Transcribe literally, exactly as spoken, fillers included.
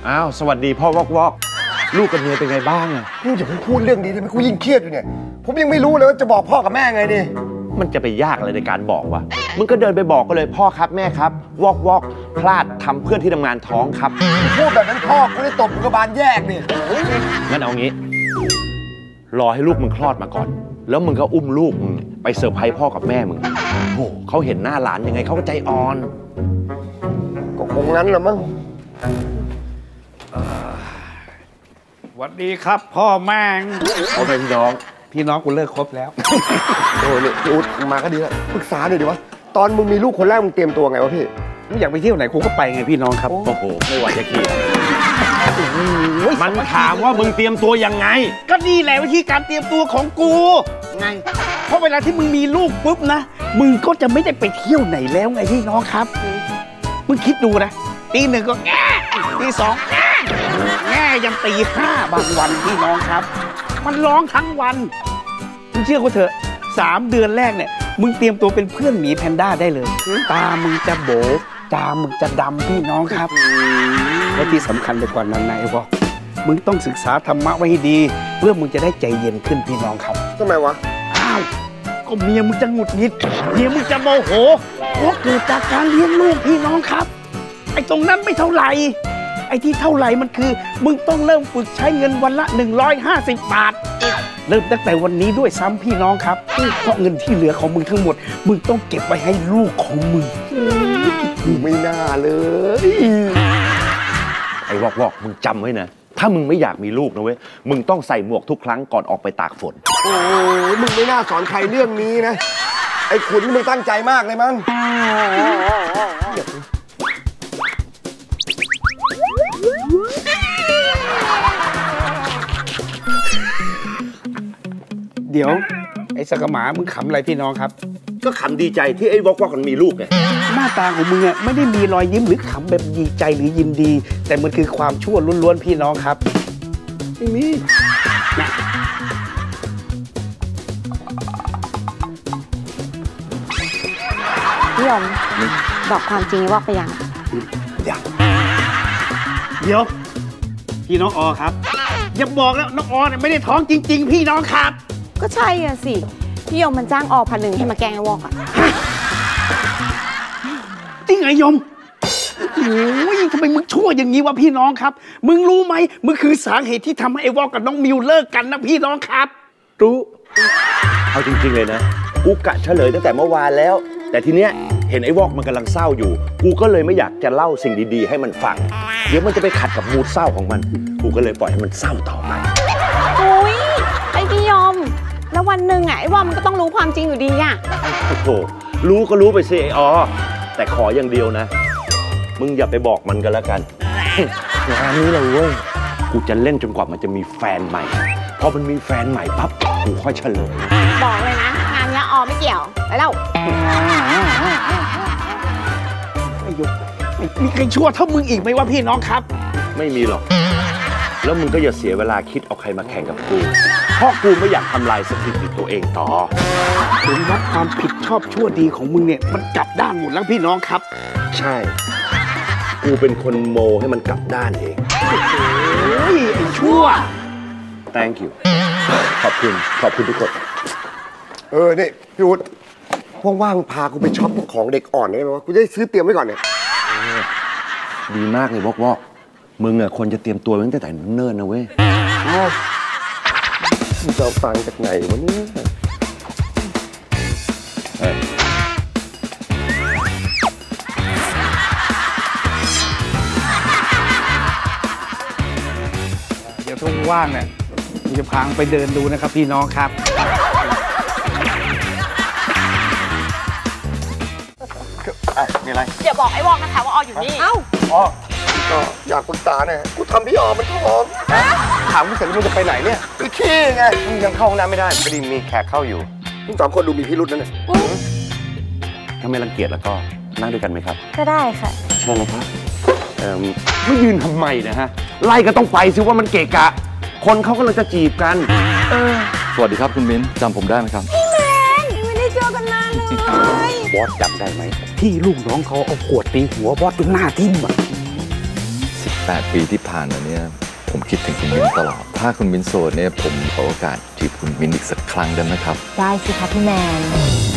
อ้าวสวัสดีพ่อวอกวอกลูกกับเมียเป็นไงบ้างอะนี่อย่าเพิ่งพูดเรื่องนี้ได้ไหมกูยิ่งเครียดอยู่เนี่ยผมยังไม่รู้เลยว่าจะบอกพ่อกับแม่ไงดิมันจะไปยากอะไรในการบอกวะมึงก็เดินไปบอกก็เลยพ่อครับแม่ครับวอกวอกพลาดทำเพื่อนที่ทำงานท้องครับพูดแบบนั้นพ่อกูได้ตบกระบาลแยกนี่งั้นเอางี้รอให้ลูกมึงคลอดมาก่อนแล้วมึงก็อุ้มลูกมึงไปเซอร์ไพรส์พ่อกับแม่มึงโอ้เขาเห็นหน้าหลานยังไงเขาก็ใจอ่อนก็คงนั้นแหละมั้งสวัสดีครับพ่อแม่เขาเป็นน้องพี่น้องกูเลิกคบแล้วโอ้เนี่ยพี่อุ๊ดมาก็ดีแล้วปรึกษาหน่อยดิวะตอนมึงมีลูกคนแรกมึงเตรียมตัวไงวะพี่มึงอยากไปเที่ยวไหนกูก็ไปไงพี่น้องครับโอ้โหไม่ไหวจะคิดมันถามว่ามึงเตรียมตัวยังไงก็นี่แหละวิธีการเตรียมตัวของกูไงเพราะเวลาที่มึงมีลูกปุ๊บนะมึงก็จะไม่ได้ไปเที่ยวไหนแล้วไงพี่น้องครับมึงคิดดูนะตีหนึ่งก็แง่ตีสองแง่แง่ยันตีห้าบางวันพี่น้องครับมันร้องทั้งวันมึงเชื่อกูเถอะสามเดือนแรกเนี่ยมึงเตรียมตัวเป็นเพื่อนหมีแพนด้าได้เลยตามึงจะโบตามึงจะดำพี่น้องครับและที่สำคัญไปกว่านั้นนะไอ้วะมึงต้องศึกษาธรรมะไว้ให้ดีเพื่อมึงจะได้ใจเย็นขึ้นพี่น้องครับทำไมวะอ้าวก็เมียมึงจะหงุดหงิดเมียมึงจะโมโหเพราะเกิดจากการเลี้ยงลูกพี่น้องครับไอ้ตรงนั้นไม่เท่าไหร่ไอ้ที่เท่าไหร่มันคือมึงต้องเริ่มฝึกใช้เงินวันละหนึ่งร้อยห้าสิบบาทเริ่มตั้งแต่วันนี้ด้วยซ้ำพี่น้องครับเพราะเงินที่เหลือของมึงทั้งหมดมึงต้องเก็บไว้ให้ลูกของมึงไม่น่าเลยไอ้วอกวอกมึงจำไว้นะถ้ามึงไม่อยากมีลูกนะเว้ยมึงต้องใส่หมวกทุกครั้งก่อนออกไปตากฝนโอ้ยมึงไม่น่าสอนใครเรื่องนี้นะไอ้ขุนมึงตั้งใจมากเลยมั้งเดี๋ยวไอ้สกหมามึงขำอะไรพี่น้องครับก็ขำดีใจที่ไอ้วอกวอกมันมีลูกไงหน้าตาของมึงอ่ะไม่ได้มีรอยยิ้มหรือขำแบบดีใจหรือยินดีแต่มันคือความชั่วล้วนๆพี่น้องครับไม่มีนะพี่ยมบอกความจริงว่าไปยังยังเดี๋ยวพี่น้องออครับอย่าบอกแล้วน้องออเนี่ยไม่ได้ท้องจริงๆพี่น้องครับก็ใช่อ่ะสิพี่ยมมันจ้างออพันหนึ่งให้มาแกล้งไอ้วอกอ่ะจริงไงยมโอ้ยทำไมมึงชั่วอย่างนี้วะพี่น้องครับมึงรู้ไหมมึงคือสาเหตุที่ทำให้ไอ้วอกกับน้องมิวเลิกกันนะพี่น้องครับรู้เอาจริงๆเลยนะกูกะเฉลยตั้งแต่เมื่อวานแล้วแต่ทีเนี้ยเห็นไอ้วอกมันกำลังเศร้าอยู่กูก็เลยไม่อยากจะเล่าสิ่งดีๆให้มันฟังเดี๋ยวมันจะไปขัดกับมูดเศร้าของมันกูก็เลยปล่อยให้มันเศร้าต่อไปโอ้ยไอ้พี่ยมแล้ววันหนึ่งอ่ะไอ้วอกมันก็ต้องรู้ความจริงอยู่ดีอ่ะโอ้โหรู้ก็รู้ไปสิไอ้อ๋อแต่ขออย่างเดียวนะมึงอย่าไปบอกมันกันแล้วกันงานนี้เลยเว้ยกูจะเล่นจนกว่ามันจะมีแฟนใหม่พอมันมีแฟนใหม่ปั๊บกูค่อยเฉลยบอกเลยนะงานนี้ออไม่เกี่ยวไปแล้วไอ้ยุกมีใครชั่วเท่ามึงอีกไหมวะพี่น้องครับไม่มีหรอกแล้วมึงก็อย่าเสียเวลาคิดเอาใครมาแข่งกับกูเพราะกูไม่อยากทำลายสถิติตัวเองต่อถึงวัดความผิดชอบชั่วดีของมึงเนี่ยมันกลับด้านหมดแล้วพี่น้องครับใช่กูเป็นคนโมให้มันกลับด้านเองโอ้ยไอ้ชั่ว thank you ขอบคุณขอบคุณทุกคนเออนี่พี่อุ๊ดว่างๆพากูไปช็อปของเด็กอ่อนได้ไหมวะกูจะได้ซื้อเตรียมไว้ก่อนเนี่ยดีมากเลยวอกวอกมึงอะควรจะเตรียมตัวตั้งแต่เนิ่นๆนะเว้ยมึงจะเอาตังค์จากไหนวะเนี่ยเดี๋ยวถ้าว่างเนี่ยกูจะพาไปเดินดูนะครับพี่น้องครับมีอะไรอย่าบอกไอ้วอกนะคะว่าอออยู่นี่เอ้าอ๋อก็อยากปรึกษาเนี่ยกูทำพี่ออมันท้องถามกูเสร็จแล้วมึงจะไปไหนเนี่ยไปขี้ไงมึงยังเข้าห้องน้ำไม่ได้พอดีมีแขกเข้าอยู่มึงสองคนดูมีพิรุธนั่นแหละถ้าไม่รังเกียจแล้วก็นั่งด้วยกันไหมครับก็ได้ค่ะใช่เลยครับเอ่อไม่ยืนทำไมนะฮะไล่ก็ต้องไปสิว่ามันเกะกะคนเขากำลังจะจีบกันเออสวัสดีครับคุณมิ้นจำผมได้ไหมครับพี่แมนไม่ได้เจอกันนานเลยบอสจำได้ไหมที่ลูกน้องเขาเอาขวดตีหัวบอสจนหน้าทิ่มอ่ะแปดปีที่ผ่านมาเนี่ยผมคิดถึงคุณมิ้นตลอดถ้าคุณมิ้นโสดเนี่ยผมขอโอกาสจีบคุณมิ้นอีกสักครั้งได้ไหมครับได้สิคะพี่แมน